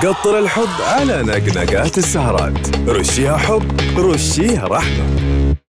قطر الحب على نقنقات السهرات. رشيها حب، رشيها رحمة.